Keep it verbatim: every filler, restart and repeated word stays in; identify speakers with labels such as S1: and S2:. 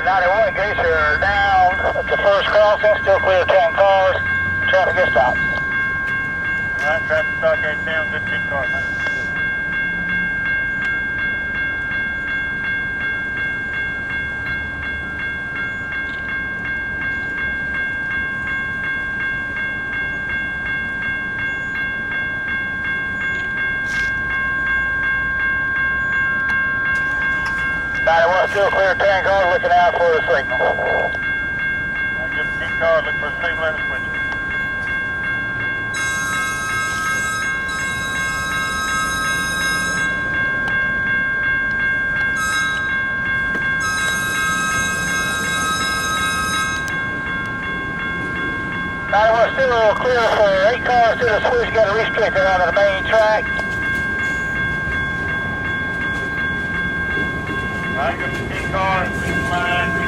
S1: ninety-one gates are down at the first crossing, still clear ten cars. Traffic is stopped.
S2: Alright, traffic start gate down, good ten cars.
S1: ninety-one still clear ten cars, looking out for the signal.
S2: Alright, good ten cars, look for the signal and the switch.
S1: ninety-one still clear for eight cars to the switch, got to restrict it out of the main track.
S2: Alright, good ten cars, six line.